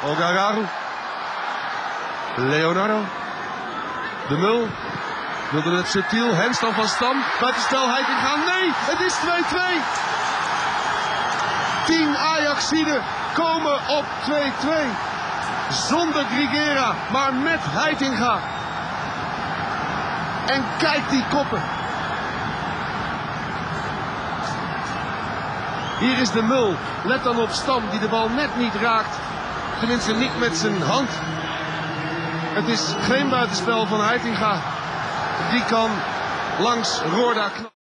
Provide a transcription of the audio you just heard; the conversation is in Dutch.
Olgararu. Leonardo. De Mul. Wilde het subtiel. Hens dan van Stam. Buitenspel Heitinga. Nee, het is 2-2. 10 Ajaxiden komen op 2-2. Zonder Grigera, maar met Heitinga. En kijk die koppen. Hier is de Mul. Let dan op Stam die de bal net niet raakt. Tenminste niet met zijn hand. Het is geen buitenspel van Heitinga. Die kan langs Roorda knallen.